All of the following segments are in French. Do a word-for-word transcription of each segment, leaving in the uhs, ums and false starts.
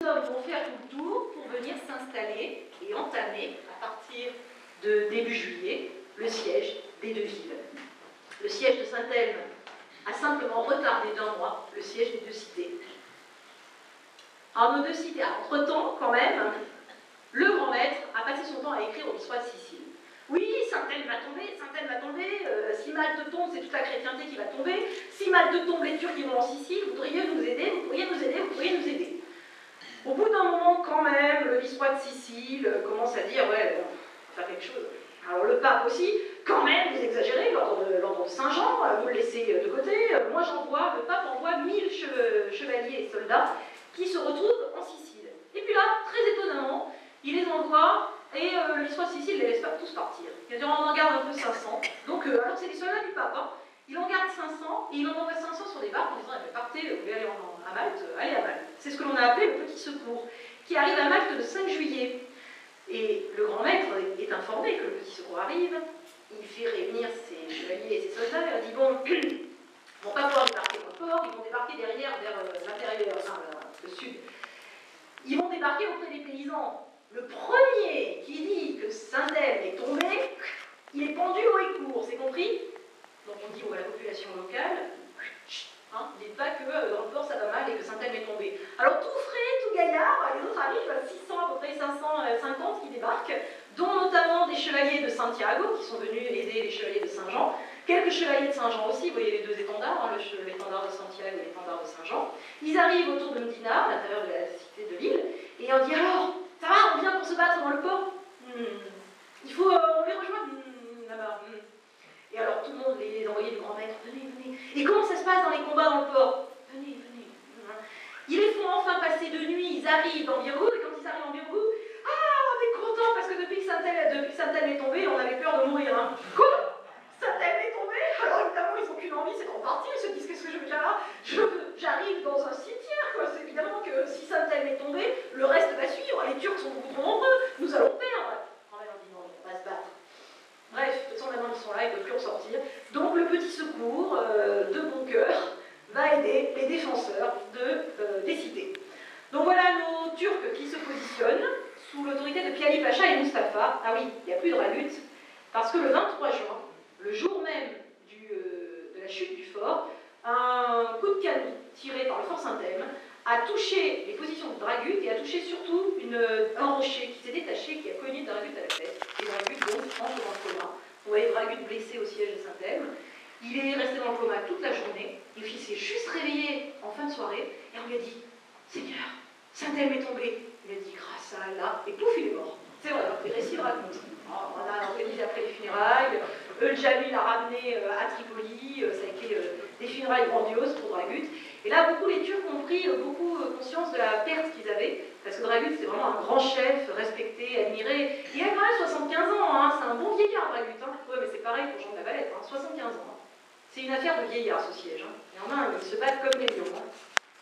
hommes vont faire tout le tour pour venir s'installer et entamer, à partir de début juillet, le siège des deux villes. Le siège de Saint-Elme a simplement retardé d'un mois le siège des deux cités. Alors nos deux cités, entre-temps, quand même, le grand maître a passé son temps à écrire aux Vicerois de Sicile. Oui, Saint-Elme va tomber, Saint-Elme va tomber, euh, si Malte tombe, c'est toute la chrétienté qui va tomber, si Malte tombe, les Turcs qui vont en Sicile, vous pourriez nous aider, vous pourriez nous aider, vous pourriez nous aider. Au bout d'un moment, quand même, le vice-roi de Sicile commence à dire, ouais, bon, faut faire quelque chose. Alors le pape aussi, quand même, vous exagérez, l'ordre de, l'ordre de Saint-Jean, vous le laissez de côté. Moi j'envoie, le pape envoie mille chevaliers et soldats qui se retrouvent en Sicile. Et puis là, très étonnamment, il les envoie et euh, le vice-roi de Sicile les laisse pas tous partir. Il dit, on en garde un peu cinq cents. Donc, euh, alors c'est les soldats du pape, hein. Il en garde cinq cents et il en envoie cinq cents sur des barques en disant, eh, partez, vous voulez aller en, à Malte, allez à Malte. C'est ce que l'on a appelé le petit secours, qui arrive à Malte le cinq juillet. Et le grand maître est informé que le petit secours arrive, il fait réunir ses chevaliers et ses soldats, il leur dit, bon, ils ne vont pas pouvoir débarquer dans le port, ils vont débarquer derrière, vers euh, l'intérieur, enfin, le sud. Ils vont débarquer auprès des paysans. Le premier qui dit que Saint-Elme est tombé, il est pendu au écourt, c'est compris? Donc on dit à la population locale, hein, dites pas que euh, dans le port ça va mal et que Saint-Elme est tombé. Alors tout frais, tout gaillard, les autres arrivent, six cents, à peu près cinq cent cinquante qui débarquent, dont notamment des chevaliers de Santiago qui sont venus aider les chevaliers de Saint-Jean, quelques chevaliers de Saint-Jean aussi, vous voyez les deux étendards, hein, l'étendard de Santiago et l'étendard de Saint-Jean. Ils arrivent autour de Medina, à l'intérieur de la cité de l'île, et on dit alors, ça va, on vient pour se battre dans le port? hmm. Il faut, euh, on les rejoint hmm, là-bas. Hmm. Et alors tout le monde, les, les envoyés du grand maître, venez, venez. Et comment ça se passe dans les combats dans le port? Venez, venez. Ils les font enfin passer de nuit, ils arrivent dans Birgou, et quand ils arrivent en Birgou, ah, on est content parce que depuis que Saint-Elme Saint est tombé, on avait peur de mourir. Hein. Quoi? Saint-Elme est tombé? Alors évidemment, ils n'ont qu'une envie, c'est de repartir. Ils se disent, qu'est-ce que je veux faire là? J'arrive dans un cimetière, quoi. C'est évidemment que si Saint-Elme est tombé, le reste va suivre. Les Turcs sont beaucoup trop nombreux, nous allons perdre. En même dit, non, on va se battre. Bref, de toute façon, maintenant ils sont là, ils ne peuvent plus en sortir. Donc le petit secours, euh, de bon cœur, va aider les défenseurs de, euh, des cités. Donc voilà nos Turcs qui se positionnent sous l'autorité de Piali Pacha et Mustapha. Ah oui, il n'y a plus de Dragut, parce que le vingt-trois juin, le jour même du, euh, de la chute du fort, un coup de canon tiré par le fort Saint-Elme a touché les positions de Dragut et a touché surtout une, un rocher qui s'est détaché, qui a cogné Dragut à la tête. Et Dragut donc entre dans le coma. Vous voyez Dragut blessé au siège de Saint-Elme. Il est resté dans le coma toute la journée. Et puis il s'est juste réveillé en fin de soirée et on lui a dit, Seigneur, Saint-Elme est tombé. Il a dit, grâce à Allah, et pouf, il est mort. C'est vrai, alors les récits racontent. Alors, on a organisé après les funérailles. Eul-Jamil l'a ramené à Tripoli. Ça a été des funérailles grandioses pour Dragut. Et là, beaucoup les Turcs ont pris beaucoup conscience de la perte qu'ils avaient, parce que Dragut, c'est vraiment un grand chef, respecté, admiré. Il a quand même soixante-quinze ans, hein, c'est un bon vieillard, Dragut. Hein. Ouais, mais c'est pareil pour Jean de la Valette, hein, soixante-quinze ans. Hein. C'est une affaire de vieillard, ce siège. Hein. Il y en a, ils se battent comme des lions. Hein.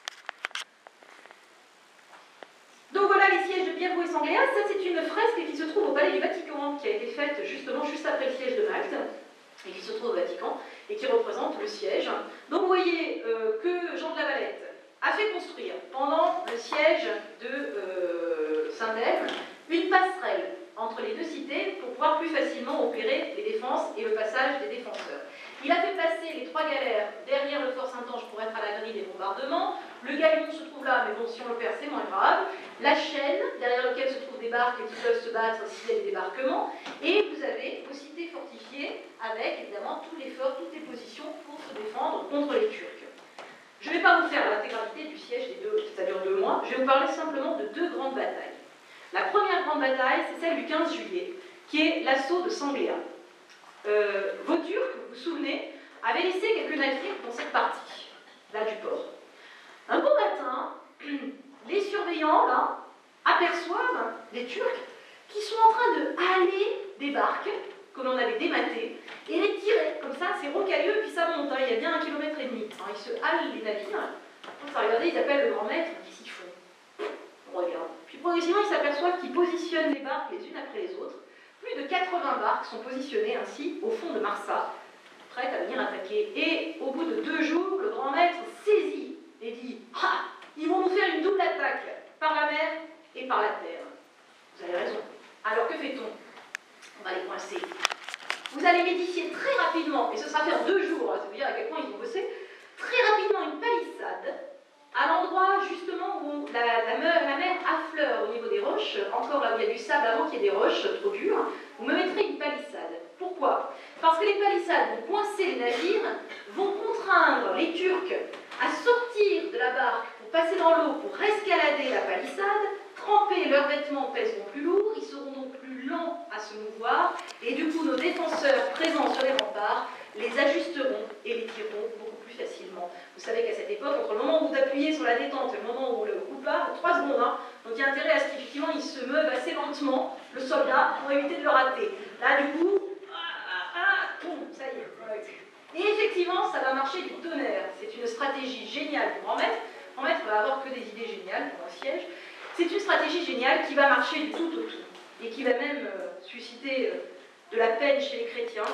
Donc voilà les sièges de Birgou et Sangléas. Ça, c'est une fresque qui se trouve au Palais du Vatican, qui a été faite justement juste après le siège de Malte, et qui se trouve au Vatican, et qui représente le siège. Donc vous voyez euh, que Jean de la Valette a fait construire, pendant le siège de euh, Saint-Elme, une passerelle entre les deux cités pour pouvoir plus facilement opérer les défenses et le passage des défenseurs. Il a fait passer les trois galères derrière le fort Saint-Ange pour être à l'abri des bombardements. Le galion se trouve là, mais bon, si on le perd, c'est moins grave. La chaîne, derrière laquelle se trouvent des barques qui peuvent se battre s'il y a des débarquements. Et vous avez vos cités fortifiées avec, évidemment, tous les forts, toutes les positions pour se défendre contre les Turcs. Je ne vais pas vous faire l'intégralité du siège, des deux, ça dure deux mois. Je vais vous parler simplement de deux grandes batailles. La première grande bataille, c'est celle du quinze juillet, qui est l'assaut de Sangléas. Euh, vos Turcs, vous vous souvenez, avaient laissé quelques navires dans cette partie, là du port. Un beau matin, les surveillants, là, aperçoivent les Turcs qui sont en train de haler des barques que l'on avait dématées et les tirer, comme ça, c'est rocailleux, puis ça monte, hein, il y a bien un kilomètre et demi. Alors, ils se halent les navires, quand ça regardez, ils appellent le grand maître, qu'est-ce qu'ils font? On regarde. Puis progressivement, ils s'aperçoivent qu'ils positionnent les barques les unes après les autres. Plus de quatre-vingts barques sont positionnées ainsi au fond de Marsa, prêtes à venir attaquer. Et au bout de deux jours, le grand maître saisit et dit « Ah, ils vont nous faire une double attaque par la mer et par la terre. Vous avez raison. Alors que fait-on? On va les coincer. Vous allez médifier très rapidement, et ce sera fait en deux jours, hein, ça veut dire à quel point ils ont bossé, très rapidement une palissade à l'endroit justement où la, la, mer, la mer affleure au niveau des roches, encore là où il y a du sable avant qu'il y ait des roches trop dures, vous me mettrez une palissade. Pourquoi? Parce que les palissades vont coincer les navires, vont contraindre les Turcs à sortir de la barque pour passer dans l'eau, pour escalader la palissade, tremper leurs vêtements pèseront plus lourd, ils seront donc plus lents à se mouvoir, et du coup nos défenseurs présents sur les remparts les ajusteront et les tireront beaucoup plus facilement. Vous savez qu'à cette époque, entre le moment où vous appuyez sur la détente et le moment où le coup part, trois secondes, hein, donc il y a intérêt à ce qu'effectivement il se meuve assez lentement, le soldat, pour éviter de le rater. Là du coup, ah, ah, boum, ça y est. Et effectivement, ça va marcher du tonnerre. C'est une stratégie géniale pour Grand Maître. Grand Maître va avoir que des idées géniales pour un siège. C'est une stratégie géniale qui va marcher du tout au tout, et qui va même euh, susciter euh, de la peine chez les chrétiens.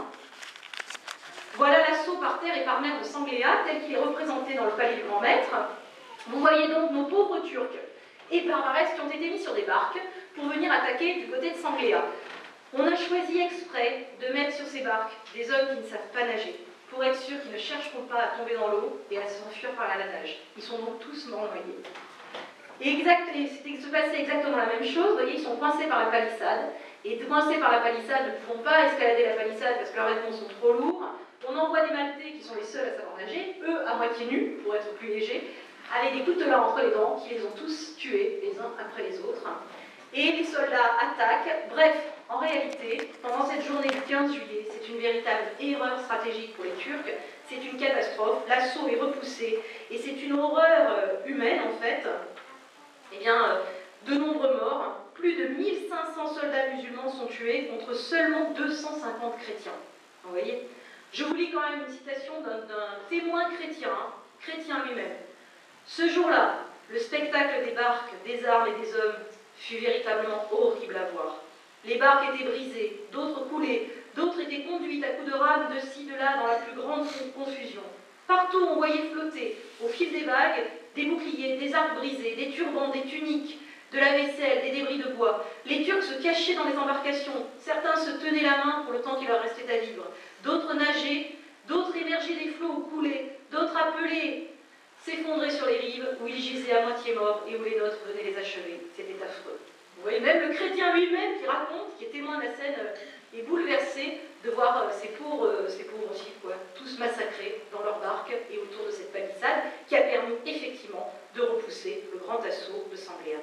Voilà l'assaut par terre et par mer de Sangléa, tel qu'il est représenté dans le palais du Grand Maître. Vous voyez donc nos pauvres Turcs et Barbares qui ont été mis sur des barques pour venir attaquer du côté de Sangléa. On a choisi exprès de mettre sur ces barques des hommes qui ne savent pas nager, pour être sûr qu'ils ne chercheront pas à tomber dans l'eau et à s'enfuir par la nage. Ils sont donc tous morts noyés. Et exact, c'était se passait exactement la même chose. Vous voyez, ils sont coincés par la palissade. Et coincés par la palissade, ne pouvons pas escalader la palissade parce que leurs vêtements sont trop lourds. On envoie des Maltais qui sont les seuls à savoir nager, eux à moitié nus, pour être plus légers, avec des coutelas entre les dents, qui les ont tous tués, les uns après les autres. Et les soldats attaquent. Bref, en réalité, pendant cette journée du quinze juillet, c'est une véritable erreur stratégique pour les Turcs. C'est une catastrophe. L'assaut est repoussé. Et c'est une horreur humaine, en fait. Eh bien, de nombreux morts. Plus de mille cinq cents soldats musulmans sont tués contre seulement deux cent cinquante chrétiens. Vous voyez? Je vous lis quand même une citation d'un témoin chrétien, hein, chrétien lui-même. Ce jour-là, le spectacle des barques, des armes et des hommes fut véritablement horrible à voir. Les barques étaient brisées, d'autres coulaient, d'autres étaient conduites à coups de rames de ci, de là, dans la plus grande confusion. Partout, on voyait flotter, au fil des vagues, des boucliers, des arcs brisés, des turbans, des tuniques, de la vaisselle, des débris de bois. Les Turcs se cachaient dans les embarcations. Certains se tenaient la main pour le temps qu'il leur restait à vivre. D'autres nageaient, d'autres émergeaient des flots ou coulaient, d'autres appelaient, s'effondraient sur les rives, où ils gisaient à moitié morts et où les nôtres venaient les achever. C'était affreux. Vous voyez, même le chrétien lui-même qui raconte, qui est témoin de la scène, est bouleversé de voir ces pauvres, ces pauvres types, quoi, tous massacrés dans leur barque et autour de cette palissade qui a permis effectivement de repousser le grand assaut de Sangléa.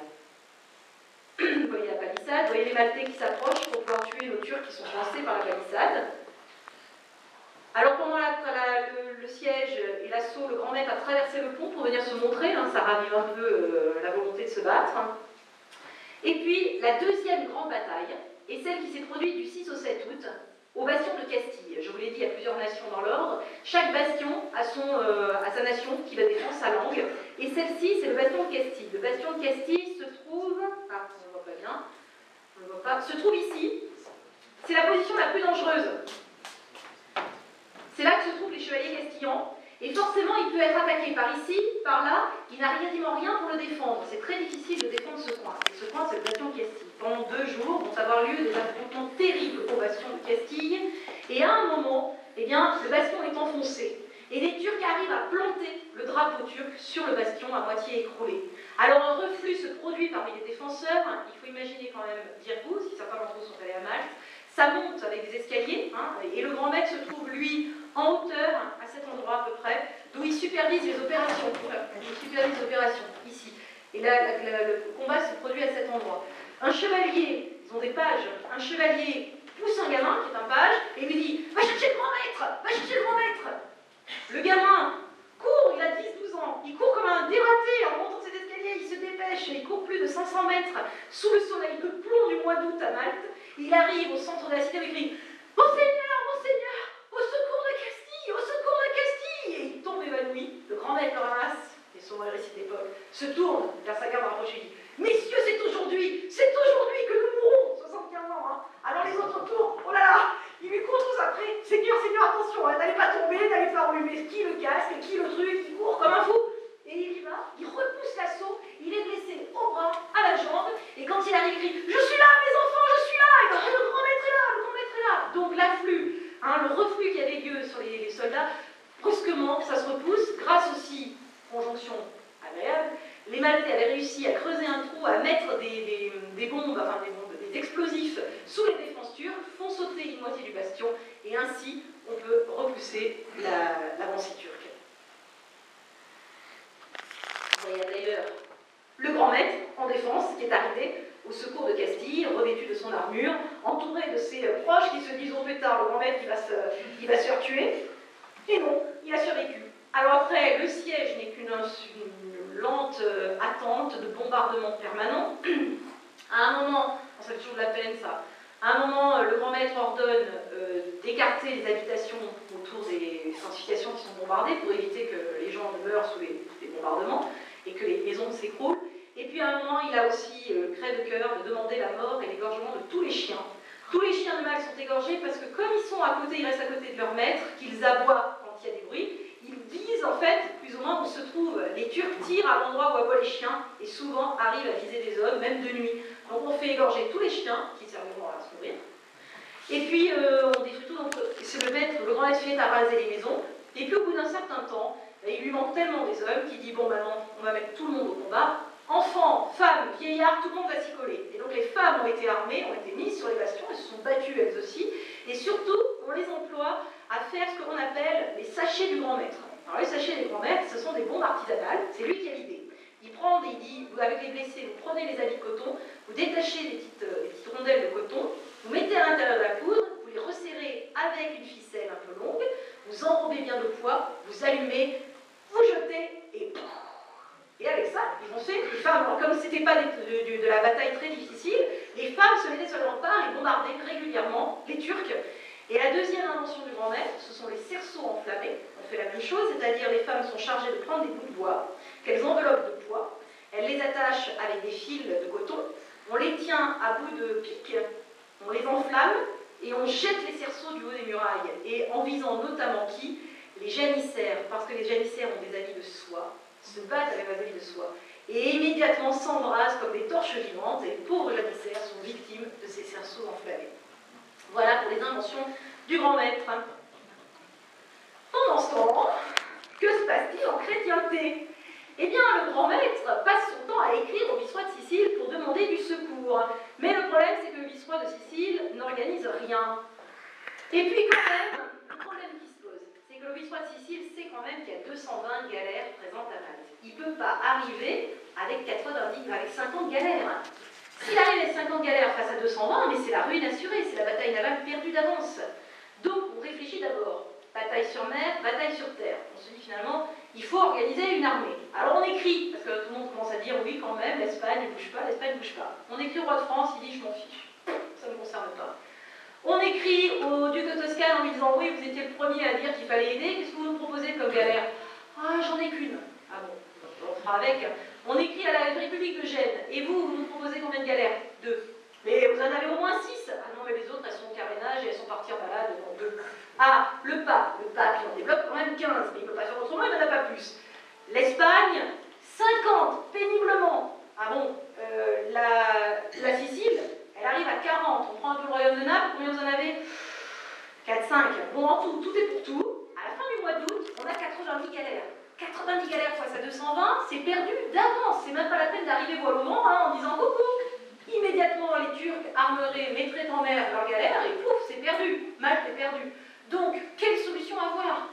Vous voyez la palissade, vous voyez les Maltais qui s'approchent pour pouvoir tuer nos Turcs qui sont coincés par la palissade. Alors pendant la, la, le, le siège et l'assaut, le Grand Maître a traversé le pont pour venir se montrer, hein, ça ravive un peu euh, la volonté de se battre. Et puis la deuxième grande bataille est celle qui s'est produite du six au sept août au bastion de Castille. Je vous l'ai dit, il y a plusieurs nations dans l'ordre. Chaque bastion a, son, euh, a sa nation qui va défendre sa langue. Et celle-ci, c'est le bastion de Castille. Le bastion de Castille se trouve... Ah, on ne voit pas bien. On ne voit pas. Se trouve ici. C'est la position la plus dangereuse. C'est là que se trouvent les chevaliers castillans. Et forcément, il peut être attaqué par ici, par là. Il n'a quasiment rien pour le défendre. C'est très difficile de défendre ce coin. Et ce coin, c'est le bastion de Castille. Pendant deux jours vont avoir lieu des affrontements terribles au bastion de Castille. Et à un moment, eh bien, le bastion est enfoncé. Et les Turcs arrivent à planter le drapeau turc sur le bastion à moitié écroulé. Alors un reflux se produit parmi les défenseurs. Il faut imaginer quand même Virgouz, si certains d'entre eux sont allés à Malte. Ça monte avec des escaliers, hein, et le Grand Maître se trouve, lui, en hauteur, à cet endroit à peu près, d'où il supervise les opérations. Il supervise les opérations, ici. Et là, la, la, le combat se produit à cet endroit. Un chevalier, ils ont des pages, un chevalier pousse un gamin, qui est un page, et lui dit « Va chercher le Grand Maître! Va chercher le Grand Maître !» Le gamin court, il a dix douze ans, il court comme un dératé en montant cet escalier, il se dépêche, il court plus de cinq cents mètres sous le soleil de plomb du mois d'août à Malte. Il arrive au centre de la cité où il crie « Monseigneur, Monseigneur, au secours de Castille, au secours de Castille !» Et il tombe évanoui, le Grand Maître le ramasse, et son récit d'époque se tourne vers sa garde rapprochée et dit « Messieurs, c'est aujourd'hui, c'est aujourd'hui que nous mourrons !» soixante-quinze ans, hein. Alors les autres autour, oh là là, ils lui courent tous après. « Seigneur, Seigneur, attention, hein, n'allez pas tomber, n'allez pas enrhumer qui le casque, qui le truc, il court comme un fou !» Et il y va, il repousse l'assaut, il est blessé au bras, à la jambe, et mettre des, des, des bombes, enfin des bombes, des explosifs sous les défenses turques, font sauter une moitié du bastion, et ainsi on peut repousser l'avancée turque. Vous voyez d'ailleurs le grand maître en défense qui est arrivé au secours de Castille, revêtu de son armure, entouré de ses proches qui se disent au pétard, le grand maître il va, se, il va se faire tuer. Et non, il a survécu. Alors après, le siège n'est qu'une lente attente de bombardement permanent. À un moment, ça fait toujours de la peine ça, à un moment, le grand maître ordonne euh, d'écarter les habitations autour des fortifications qui sont bombardées pour éviter que les gens ne meurent sous les, les bombardements et que les maisons s'écroulent. Et puis à un moment, il a aussi euh, crève-cœur de demander la mort et l'égorgement de tous les chiens. Tous les chiens de Malte sont égorgés parce que comme ils sont à côté, ils restent à côté de leur maître, qu'ils aboient quand il y a des bruits, ils visent en fait plus ou moins où se trouvent. Les Turcs tirent à l'endroit où aboient les chiens et souvent arrivent à viser des hommes, même de nuit. Donc on fait égorger tous les chiens qui serviront à se nourrir. Et puis euh, on détruit tout. Donc c'est le maître, le grand maître fait à raser les maisons. Et puis au bout d'un certain temps, il lui manque tellement des hommes qu'il dit bon maintenant on va mettre tout le monde au combat. Enfants, femmes, vieillards, tout le monde va s'y coller. Et donc les femmes ont été armées, ont été mises sur les bastions, elles se sont battues elles aussi. Et surtout, on les emploie à faire ce qu'on appelle les sachets du grand maître. Alors les sachets du grand maître, ce sont des bombes artisanales, c'est lui qui a l'idée. Il prend, il dit, vous, avec les blessés, vous prenez les habits de coton, vous détachez des petites, euh, des petites rondelles de coton, vous mettez à l'intérieur de la poudre, vous les resserrez avec une ficelle un peu longue, vous enrobez bien de poids, vous allumez, vous jetez et pouf. Et avec ça, ils vont faire, les femmes, alors, comme ce n'était pas de, de, de la bataille très difficile, les femmes se mettaient sur les remparts et bombardaient régulièrement les Turcs. Et la deuxième invention du grand maître, ce sont les cerceaux enflammés. On fait la même chose, c'est-à-dire les femmes sont chargées de prendre des bouts de bois, qu'elles enveloppent de poids, elles les attachent avec des fils de coton, on les tient à bout de pique, on les enflamme et on jette les cerceaux du haut des murailles. Et en visant notamment qui? Les janissaires, parce que les janissaires ont des habits de soie, se battent avec des habits de soie, et immédiatement s'embrasent comme des torches vivantes, et les pauvres janissaires sont victimes de ces cerceaux enflammés. Voilà pour les inventions du grand maître. Pendant ce temps, que se passe-t-il en chrétienté? Eh bien, le grand maître passe son temps à écrire au vice-roi de Sicile pour demander du secours. Mais le problème, c'est que le vice-roi de Sicile n'organise rien. Et puis quand même, le problème qui se pose, c'est que le vice-roi de Sicile sait quand même qu'il y a deux cent vingt galères présentes à Malte. Il ne peut pas arriver avec, quatre-vingt-dix, avec cinquante galères. S'il arrive avec cinquante galères face à deux cent vingt, mais c'est la ruine assurée, c'est la bataille navale perdue d'avance. Donc on réfléchit d'abord, bataille sur mer, bataille sur terre. On se dit finalement, il faut organiser une armée. Alors on écrit, parce que tout le monde commence à dire oui quand même, l'Espagne ne bouge pas, l'Espagne ne bouge pas. On écrit au roi de France, il dit je m'en fiche, ça ne me concerne pas. On écrit au duc de Toscane en lui disant oui, vous étiez le premier à dire qu'il fallait aider, qu'est-ce que vous nous proposez comme galère? Ah, j'en ai qu'une. Ah bon, on fera avec. On écrit à la République de Gênes, et vous, vous nous proposez combien de galères? Deux. Mais vous en avez au moins six. Ah non, mais les autres, elles sont au carénage et elles sont parties en balade dans deux. Ah, le pape, le pape, il en développe quand même quinze, mais il ne peut pas faire autrement, il n'en a pas plus. L'Espagne, cinquante, péniblement. Ah bon, euh, la, la Sicile, elle arrive à quarante. On prend un peu le royaume de Naples, combien vous en avez? quatre, cinq. Bon, en tout, tout est pour tout. À la fin du mois d'août, on a quatre-vingt-dix galères. quatre-vingt-dix galères face à deux cent vingt, c'est perdu d'avance. C'est même pas la peine d'arriver voile au vent hein, en disant coucou. Immédiatement, les Turcs armeraient mettraient en mer leurs galères et pouf, c'est perdu. Malte est perdu. Donc, quelle solution avoir?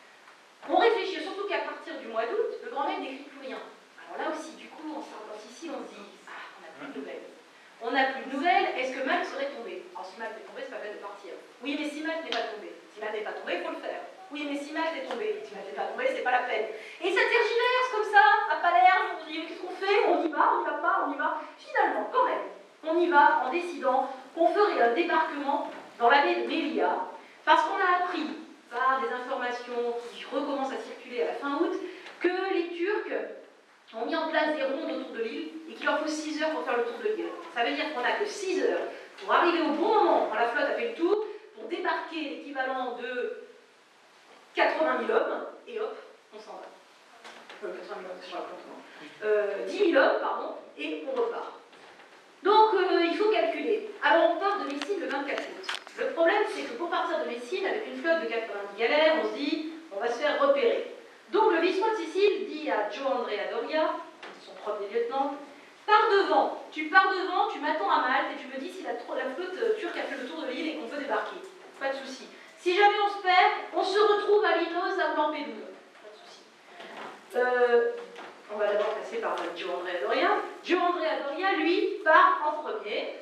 On réfléchit, surtout qu'à partir du mois d'août, le grand maître n'écrit plus rien. Alors là aussi, du coup, en Sicile, on se dit ah, on n'a plus de nouvelles. On n'a plus de nouvelles, est-ce que Malte serait tombé? Alors si Malte est tombé, c'est pas la peine de partir. Oui, mais si Malte n'est pas tombé, si Malte n'est pas tombé, il faut le faire. Oui, mais si Malte est tombé, si Malte n'est pas tombé, c'est pas la peine. Et ça tergiverse comme ça, à Palerme, on dit qu'est-ce qu'on fait? On y va, on y va pas, on y va. Finalement, quand même, on y va en décidant qu'on ferait un débarquement dans la baie de Melia, parce qu'on a appris par des informations qui recommencent à circuler à la fin août, que les Turcs ont mis en place des rondes autour de l'île et qu'il leur faut six heures pour faire le tour de l'île. Ça veut dire qu'on n'a que six heures pour arriver au bon moment, quand la flotte a fait le tour, pour débarquer l'équivalent de quatre-vingt mille hommes, et hop, on s'en va. Euh, quatre-vingt mille hommes, c'est sur la compte, euh, dix mille hommes, pardon, et on repart. Donc, euh, il faut calculer. Alors, on part de Messine le vingt-quatre août. Le problème, c'est que pour partir de Messine, avec une flotte de quatre-vingt-dix galères, on se dit, on va se faire repérer. Donc, le vice-roi de Sicile dit à Gio Andrea Doria, son premier lieutenant, par devant, tu pars devant, tu m'attends à Malte et tu me dis si la, la flotte turque a fait le tour de l'île et qu'on peut débarquer. Pas de souci. Si jamais on se perd, on se retrouve à Linosa ou Lampedusa. Pas de souci. Euh, on va d'abord passer par Gio Andrea Doria. Gio Andrea Doria, lui, part en premier.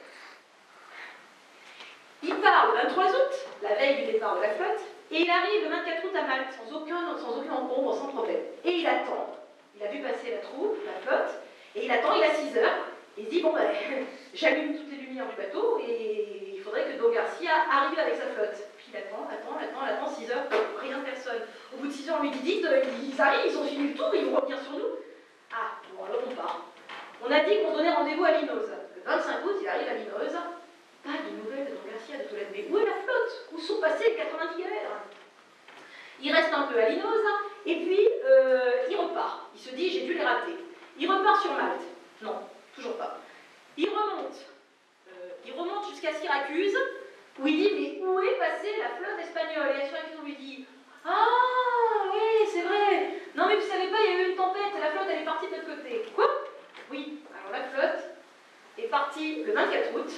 Il part le vingt-trois août, la veille du départ de la flotte, et il arrive le vingt-quatre août à Malte, sans aucun, sans aucun encombre, sans problème. Et il attend. Il a vu passer la troupe, la flotte, et il attend, il a six heures. Il se dit, bon ben, j'allume toutes les lumières du bateau, et il faudrait que Don Garcia arrive avec sa flotte. Puis il attend, attend, attend, attend, six heures, rien, personne. Au bout de six heures, on lui dit, dites, ils arrivent, ils ont fini le tour, ils vont revenir sur nous. Ah, bon alors on part. On a dit qu'on donnait rendez-vous à Linosa. Le vingt-cinq août, il arrive à Linosa. Pas de nouvelles de Don Garcia de Tolède. Mais où est la flotte? Où sont passés les quatre-vingt-dix galères? Il reste un peu à Linosa, et puis euh, il repart. Il se dit, j'ai dû les rater. Il repart sur Malte. Non, toujours pas. Il remonte. Euh, il remonte jusqu'à Syracuse, où il dit, mais où est passée la flotte espagnole? Et à Syracuse, on lui dit, ah oui, c'est vrai. Non mais vous savez pas, il y a eu une tempête, la flotte elle est partie de notre côté. Quoi? Oui, alors la flotte est partie le vingt-quatre août.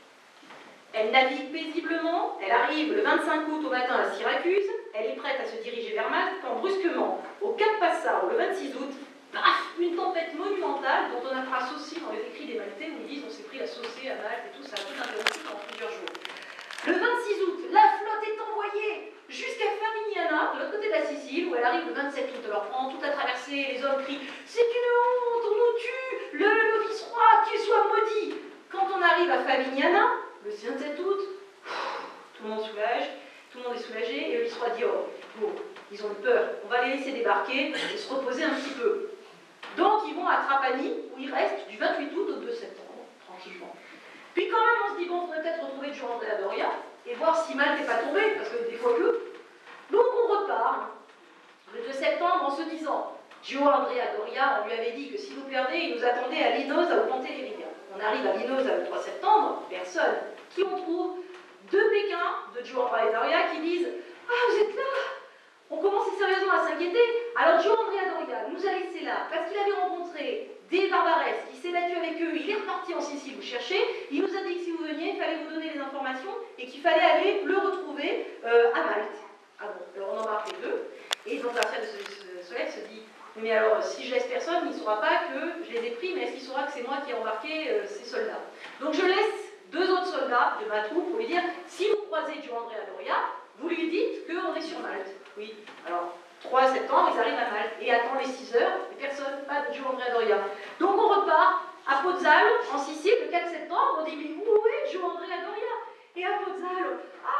Elle navigue paisiblement, elle arrive le vingt-cinq août au matin à Syracuse, elle est prête à se diriger vers Malte, quand brusquement, au Cap Passaro, le vingt-six août, paf, une tempête monumentale dont on a pris saucisse dans les écrits des Maltais où ils disent on s'est pris la saucée à Malte et tout, ça a tout interrompu pendant plusieurs jours. Le vingt-six août, la flotte est envoyée jusqu'à Famigliana, de l'autre côté de la Sicile, où elle arrive le vingt-sept août. Alors pendant toute la traversée, les hommes crient « C'est une honte, on nous tue, le, le vice-roi, qu'il soit maudit !» Quand on arrive à Famigliana, le vingt-sept août, tout le monde soulage, tout le monde est soulagé, et le vice-roi dit « Oh, bon, ils ont eu peur, on va les laisser débarquer et se reposer un petit peu. » Donc ils vont à Trapani, où ils restent du vingt-huit août au deux septembre, tranquillement. Puis quand même, on se dit, bon, on pourrait peut-être retrouver Gio Andrea Doria et voir si Malte n'est pas tombé, parce que des fois que. Donc on repart le deux septembre en se disant, Gio Andrea Doria, on lui avait dit que si nous perdait, il nous attendait à Linosa ou Pantelleria. On arrive à Linosa le trois septembre, personne. Qui on trouve? Deux Pékins de Gio Andrea Doria qui disent, ah, vous êtes là? On commençait sérieusement à s'inquiéter. Alors Gio Andrea Doria nous a laissé là, parce qu'il avait rencontré des barbaresques, il s'est battu avec eux, il est reparti en Sicile vous chercher, il nous a dit que si vous veniez, il fallait vous donner les informations et qu'il fallait aller le retrouver euh, à Malte. Ah bon, alors on embarque les deux, et donc Garcia de Solès se dit, mais alors si je laisse personne, il ne saura pas que je les ai pris, mais est-ce qu'il saura que c'est moi qui ai embarqué euh, ces soldats? Donc je laisse deux autres soldats de ma troupe pour lui dire, si vous croisez Gio Andrea Doria, vous lui dites qu'on est sur Malte. Oui, alors trois septembre, ils arrivent à Malte et attendent les six heures, et personne, pas de Gio Andrea Doria. Donc on repart à Pozzallo, en Sicile, le quatre septembre, on dit, mais où est Gio Andrea Doria? Et à Pozzallo,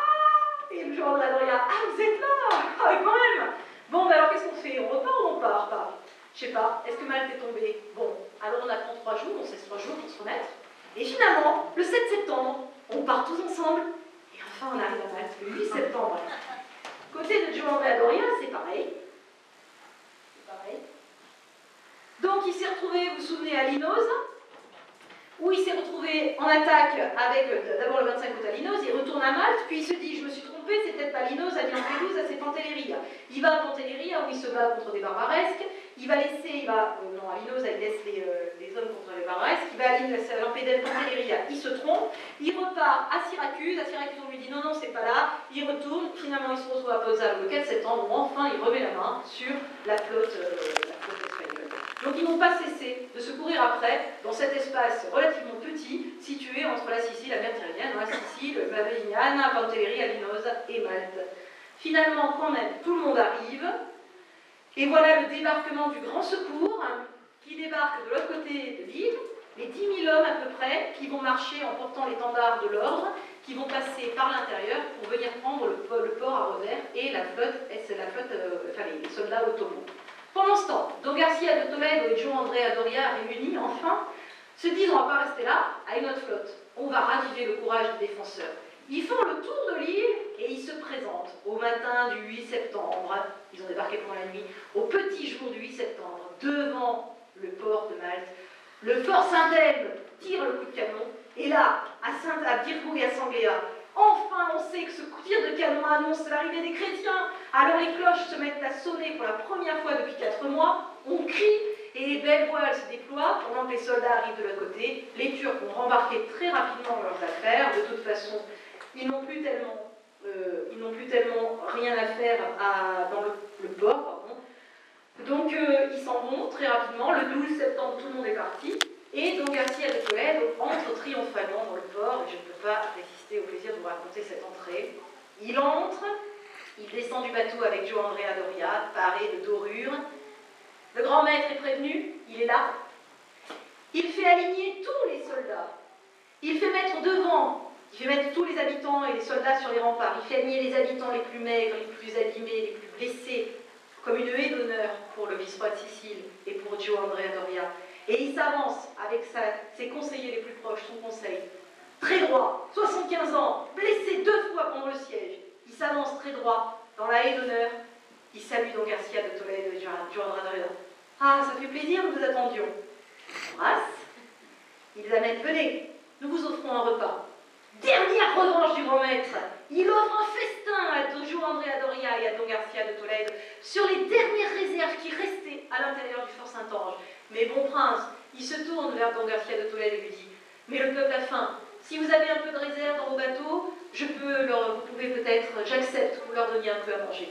ah, et Gio Andrea Doria, ah, vous êtes là, ah, quand même. Bon, ben alors qu'est-ce qu'on fait? On repart ou on part pas? Je sais pas, est-ce que Malte est tombé? Bon, alors on attend trois jours, on cesse trois jours pour se remettre. Et finalement, le sept septembre, on part tous ensemble, et enfin on arrive à Malte, le huit septembre. Côté de Gio Andrea Doria, c'est pareil. C'est pareil. Donc il s'est retrouvé, vous vous souvenez, à Linosa, où il s'est retrouvé en attaque avec, d'abord le vingt-cinq août à Linosa, il retourne à Malte, puis il se dit, je me suis trompé, c'est peut-être pas Linosa, ni Lampedusa, c'est Pantelleria. Il va à Pantelleria, où il se bat contre des barbaresques, il va laisser, il va, euh, non, à Linosa, il laisse les, euh, les hommes contre les barbaresques, il va à Lampedusa, Pantelleria, il se trompe, il repart à Syracuse, à Syracuse on lui dit, non, non, c'est pas là, il retourne, finalement il se retrouve à Pozzallo le quatre septembre, où enfin il remet la main sur la flotte, euh, la flotte espagnole. Donc ils n'ont pas cessé de se courir après dans cet espace relativement petit situé entre la Sicile, la mer Tyrrhénienne, la Sicile, Mavignane, Pantelleria, Linosa et Malte. Finalement, quand même, tout le monde arrive, et voilà le débarquement du Grand Secours qui débarque de l'autre côté de l'île, les dix mille hommes à peu près qui vont marcher en portant l'étendard de l'ordre, qui vont passer par l'intérieur pour venir prendre le, le port à revers et la flotte, c'est la flotte, euh, enfin les, les soldats ottomans. Pendant ce temps, Don Garcia de Toledo et Gio Andrea Doria réunis enfin se disent on ne va pas rester là à une autre flotte, on va raviver le courage des défenseurs. Ils font le tour de l'île et ils se présentent au matin du huit septembre, ils ont débarqué pendant la nuit, au petit jour du huit septembre, devant le port de Malte. Le fort Saint-Elme tire le coup de canon, et là, à, Saint à Virgo et à Sanglea, enfin on sait que ce tir de canon annonce l'arrivée des chrétiens. Alors les cloches se mettent à sonner pour la première fois depuis quatre mois, on crie, Et les belles voiles se déploient pendant que les soldats arrivent de l'autre côté. Les Turcs ont rembarqué très rapidement leurs affaires. De toute façon, ils n'ont plus tellement, euh, ils n'ont plus tellement rien à faire à, dans le, le port. Pardon. Donc euh, ils s'en vont très rapidement. Le douze septembre, tout le monde est parti. Et donc Garcia de Tolède entre triomphalement dans le port. Et je ne peux pas résister au plaisir de vous raconter cette entrée. Il entre, il descend du bateau avec Joe Andrea Doria, paré de dorures. Le grand maître est prévenu, il est là. Il fait aligner tous les soldats. Il fait mettre devant, il fait mettre tous les habitants et les soldats sur les remparts. Il fait aligner les habitants les plus maigres, les plus abîmés, les plus blessés, comme une haie d'honneur pour le vice-roi de Sicile et pour Joe Andrea Doria. Et il s'avance avec sa, ses conseillers les plus proches, son conseil. Très droit, soixante-quinze ans, blessé deux fois pendant le siège. Il s'avance très droit dans la haie d'honneur. Il salue donc Garcia de Tolède et Joe Andrea Doria. Ah, ça fait plaisir, nous vous attendions. Embrasse. Il les amène, venez, nous vous offrons un repas. Dernière revanche du grand maître. Il offre un festin à Joe Andrea Doria et à Don Garcia de Tolède sur les dernières réserves qui restaient à l'intérieur du fort Saint-Ange. Mais bon prince, il se tourne vers Don Garcia de Tolède et lui dit « Mais le peuple a faim. Si vous avez un peu de réserve dans vos bateaux, je peux leur, vous pouvez peut-être, j'accepte que vous leur donniez un peu à manger. »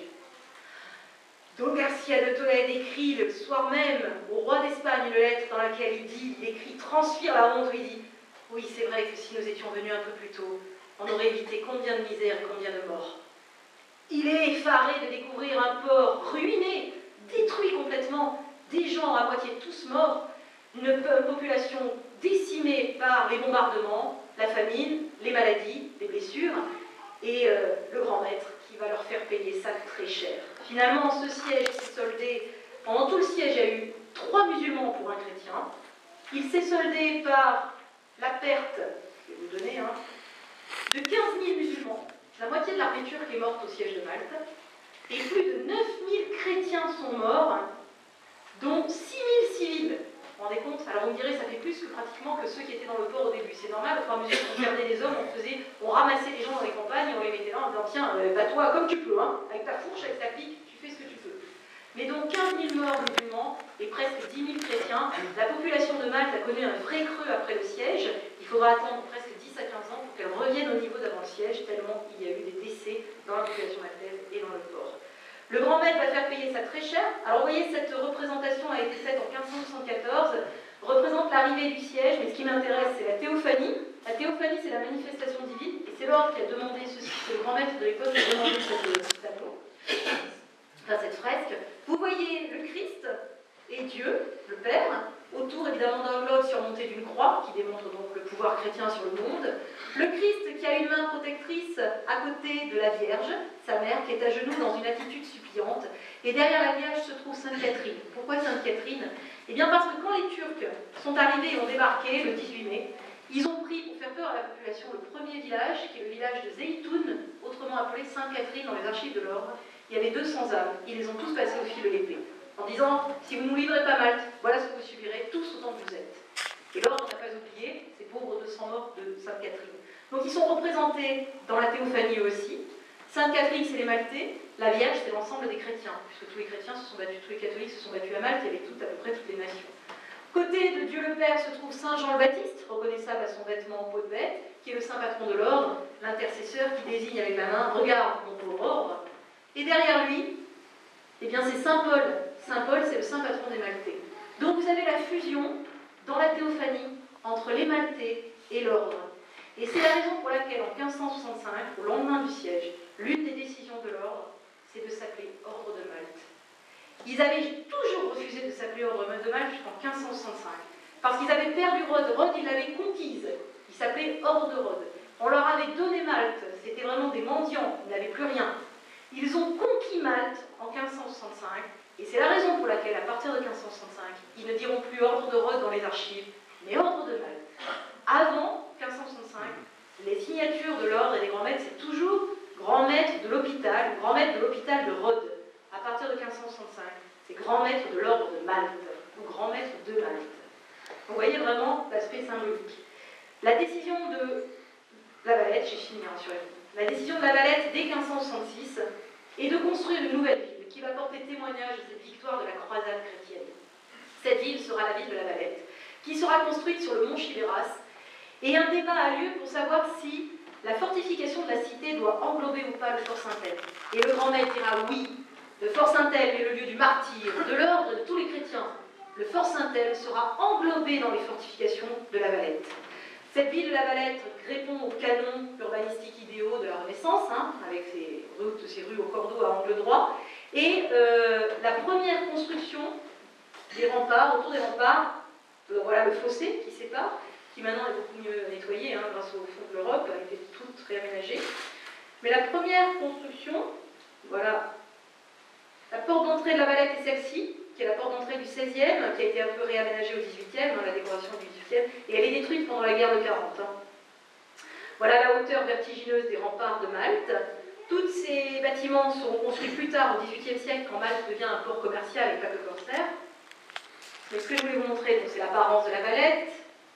Don Garcia de Tolède écrit le soir même au roi d'Espagne une lettre dans laquelle il dit, il écrit, transpire la honte, où il dit « Oui, c'est vrai que si nous étions venus un peu plus tôt, on aurait évité combien de misères et combien de morts. » Il est effaré de découvrir un port ruiné, détruit complètement, des gens à moitié tous morts, une population décimée par les bombardements, la famine, les maladies, les blessures, et euh, le grand maître qui va leur faire payer ça très cher. Finalement, ce siège s'est soldé, pendant tout le siège, il y a eu trois musulmans pour un chrétien. Il s'est soldé par la perte, je vais vous donner, hein, de quinze mille musulmans. La moitié de l'armée turque est morte au siège de Malte. Et plus de neuf mille chrétiens sont morts, dont six mille civils. Vous vous rendez compte? Alors vous me direz, ça fait plus que pratiquement que ceux qui étaient dans le port au début. C'est normal, au fur et à mesure qu'on perdait les hommes, on, faisait, on ramassait les gens dans les campagnes, on les mettait là en disant tiens, euh, bah toi, comme tu peux, hein, avec ta fourche, avec ta pique, tu fais ce que tu peux. Mais donc quinze mille morts musulmans et presque dix mille chrétiens. La population de Malte a connu un vrai creux après le siège. Il faudra attendre presque dix à quinze ans pour qu'elle revienne au niveau d'avant le siège, tellement il y a eu des décès dans la population maltaise et dans le port. Le grand maître va faire payer ça très cher. Alors vous voyez, cette représentation a été faite en quinze cent soixante-quatorze, représente l'arrivée du siège, mais ce qui m'intéresse, c'est la théophanie. La théophanie, c'est la manifestation divine, et c'est l'ordre qui a demandé ceci, c'est le grand maître de l'époque qui a demandé cette tableau, enfin cette fresque. Vous voyez le Christ et Dieu, le Père, autour évidemment d'un globe surmonté d'une croix, qui démontre donc le pouvoir chrétien sur le monde. Le Christ qui a une main protectrice à côté de la Vierge, sa mère, qui est à genoux dans une attitude suppliante. Et derrière la Vierge se trouve Sainte Catherine. Pourquoi Sainte Catherine? Eh bien parce que quand les Turcs sont arrivés et ont débarqué le dix-huit mai, ils ont pris, pour faire peur à la population, le premier village, qui est le village de Zeytoun, autrement appelé Sainte Catherine dans les archives de l'ordre. Il y avait deux cents âmes, ils les ont tous passés au fil de l'épée, en disant, si vous ne nous livrez pas Malte, voilà ce que vous subirez, tous autant que vous êtes. Et l'ordre n'a pas oublié ces pauvres deux cents morts de Sainte Catherine. Donc ils sont représentés dans la théophanie aussi. Sainte Catherine, c'est les Maltais, la Vierge, c'est l'ensemble des chrétiens, puisque tous les chrétiens se sont battus, tous les catholiques se sont battus à Malte, il y avait tout, à peu près toutes les nations. Côté de Dieu le Père se trouve Saint Jean le Baptiste, reconnaissable à son vêtement en peau de bête, qui est le saint patron de l'ordre, l'intercesseur qui désigne avec la main, regarde mon pauvre ordre. Et derrière lui, eh bien c'est Saint Paul. Saint Paul, c'est le saint patron des Maltais. Donc vous avez la fusion dans la théophanie entre les Maltais et l'ordre. Et c'est la raison pour laquelle, en quinze cent soixante-cinq, au lendemain du siège, l'une des décisions de l'ordre, c'est de s'appeler Ordre de Malte. Ils avaient toujours refusé de s'appeler Ordre de Malte jusqu'en quinze cent soixante-cinq, parce qu'ils avaient perdu Rhodes. Rhodes, ils l'avaient conquise. Ils s'appelaient Ordre de Rhodes. On leur avait donné Malte, c'était vraiment des mendiants, ils n'avaient plus rien. Ils ont conquis Malte en quinze cent soixante-cinq, et c'est la raison pour laquelle, à partir de quinze cent soixante-cinq, ils ne diront plus Ordre de Rhodes dans les archives, mais Ordre de Malte. Avant quinze cent soixante-cinq, les signatures de l'ordre et des grands maîtres, c'est toujours grand maître de l'hôpital, grand maître de l'hôpital de Rhodes. À partir de quinze cent soixante-cinq, c'est grand maître de l'ordre de Malte, ou grand maître de Malte. Vous voyez vraiment l'aspect symbolique. La décision de La Valette, j'ai fini hein, sur la vie. La décision de La Valette, dès quinze cent soixante-six, est de construire une nouvelle ville qui va porter témoignage de cette victoire de la croisade chrétienne. Cette ville sera la ville de La Valette, qui sera construite sur le mont Chibéras. Et un débat a lieu pour savoir si la fortification de la cité doit englober ou pas le Fort Saint-Thème. Et le grand maître dira oui, le Fort Saint-Thème est le lieu du martyre, de l'ordre de tous les chrétiens. Le Fort Saint-Thème sera englobé dans les fortifications de La Valette. Cette ville de La Valette répond aux canons urbanistiques idéaux de la Renaissance, hein, avec ses rues, ses rues au cordeau à angle droit. Et euh, la première construction des remparts, autour des remparts, euh, voilà le fossé qui sépare, qui maintenant est beaucoup mieux nettoyé hein, grâce au fond de l'Europe, a été toute réaménagée. Mais la première construction, voilà, la porte d'entrée de La Valette est celle-ci, qui est la porte d'entrée du seizième, qui a été un peu réaménagée au dix-huitième, dans la décoration du dix-huitième, et elle est détruite pendant la guerre de quarante. Hein. Voilà la hauteur vertigineuse des remparts de Malte. Tous ces bâtiments seront construits plus tard, au dix-huitième siècle, quand Malte devient un port commercial et pas que corsaire. Mais ce que je voulais vous montrer, c'est l'apparence de La Valette,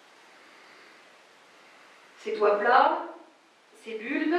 ses toits plats, ses bulbes,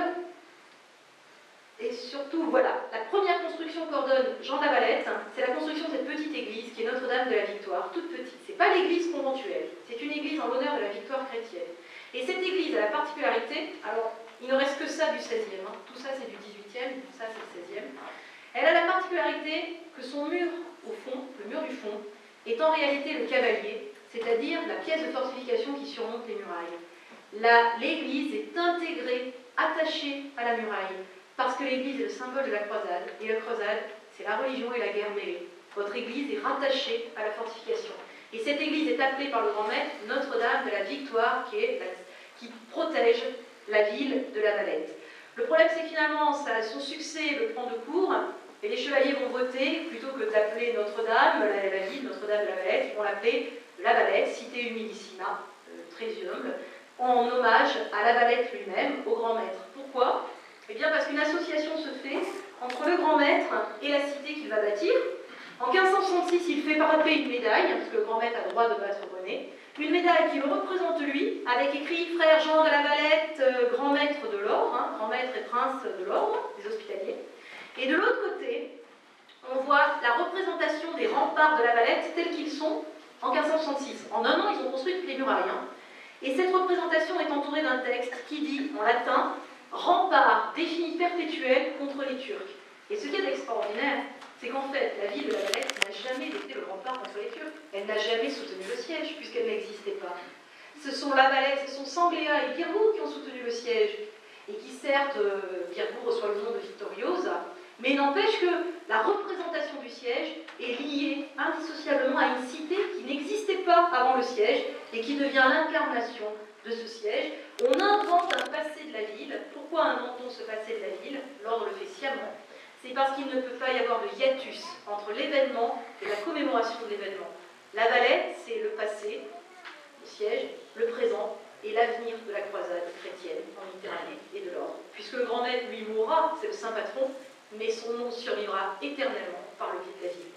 et surtout, voilà, la première construction qu'ordonne Jean de La Valette, c'est la construction de cette petite église qui est Notre-Dame de la Victoire, toute petite. Ce n'est pas l'église conventuelle, c'est une église en l'honneur de la victoire chrétienne. Et cette église a la particularité, alors il ne reste que ça du seizième, hein, tout ça c'est du dix-huitième, ça c'est le seizième. Elle a la particularité que son mur au fond, le mur du fond, est en réalité le cavalier, c'est-à-dire la pièce de fortification qui surmonte les murailles. L'église est intégrée, attachée à la muraille, parce que l'église est le symbole de la croisade, et la croisade, c'est la religion et la guerre mêlée. Votre église est rattachée à la fortification. Et cette église est appelée par le grand maître Notre-Dame de la Victoire, qui, est la, qui protège la ville de La Valette. Le problème, c'est que finalement, ça, son succès le prend de court, et les chevaliers vont voter, plutôt que d'appeler Notre-Dame, la, la ville Notre-Dame de La Valette, ils vont l'appeler La Valette, cité humilissima, euh, très humble, en hommage à La Valette lui-même, au grand maître. Pourquoi ? Eh bien parce qu'une association se fait entre le grand maître et la cité qu'il va bâtir. En quinze cent soixante-six, il fait frapper une médaille, parce que le grand maître a le droit de battre René, une médaille qui le représente lui, avec écrit « Frère Jean de La Valette, euh, grand maître de l'ordre hein, », grand maître et prince de l'ordre, des hospitaliers. Et de l'autre côté, on voit la représentation des remparts de La Valette tels qu'ils sont en quinze cent soixante-six. En un an, ils ont construit toutes les murailles. Hein. Et cette représentation est entourée d'un texte qui dit, en latin, « Rempart défini perpétuel contre les Turcs ». Et ce qui est extraordinaire, c'est qu'en fait, la ville de La Valette n'a jamais été le rempart contre les Turcs. Elle n'a jamais soutenu le siège, puisqu'elle n'existait pas. Ce sont La Valette, ce sont Sangléa et Virbourg qui ont soutenu le siège. Et qui, certes, euh, Virbourg reçoit le nom de Victoriosa, mais n'empêche que la représentation du siège est liée indissociablement à une cité qui n'existait pas avant le siège et qui devient l'incarnation de ce siège. On invente un passé de la ville. Pourquoi inventons ce passé de la ville? L'ordre le fait sciemment. C'est parce qu'il ne peut pas y avoir de hiatus entre l'événement et la commémoration de l'événement. La Valette, c'est le passé, le siège, le présent et l'avenir de la croisade chrétienne en Méditerranée et de l'ordre. Puisque le grand maître, lui, mourra, c'est le saint patron, mais son nom survivra éternellement par le biais de la ville.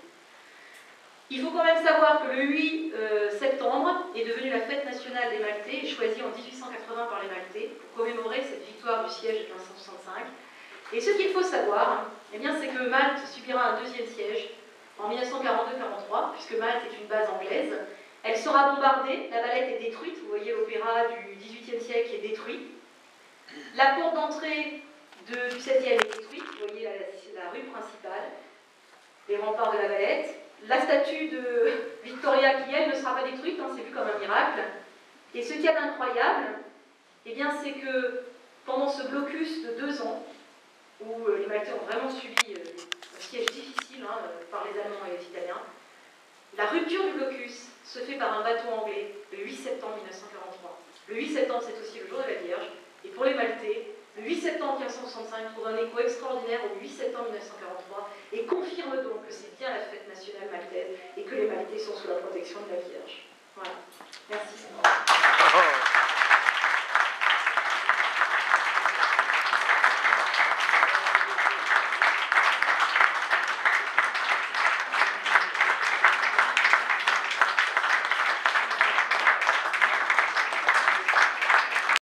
Il faut quand même savoir que le huit septembre est devenu la fête nationale des Maltais, choisie en mille huit cent quatre-vingts par les Maltais, pour commémorer cette victoire du siège de mille cinq cent soixante-cinq. Et ce qu'il faut savoir, eh bien, c'est que Malte subira un deuxième siège en mille neuf cent quarante-deux quarante-trois, puisque Malte est une base anglaise. Elle sera bombardée, La Valette est détruite, vous voyez l'opéra du dix-huitième siècle qui est détruit. La porte d'entrée du seizième est détruite, vous voyez la, la rue principale, les remparts de La Valette. La statue de Victoria qui, elle, ne sera pas détruite, hein, c'est vu comme un miracle. Et ce qu'il y a d'incroyable, eh bien, c'est que pendant ce blocus de deux ans, où les Maltais ont vraiment subi un siège difficile hein, par les Allemands et les Italiens, la rupture du blocus se fait par un bateau anglais le huit septembre mille neuf cent quarante-trois. Le huit septembre, c'est aussi le jour de la Vierge, et pour les Maltais, le huit septembre mille neuf cent soixante-cinq trouve un écho extraordinaire au huit septembre mille neuf cent quarante-trois et confirme donc que c'est bien la fête nationale maltaise et que les Maltais sont sous la protection de la Vierge. Voilà. Merci.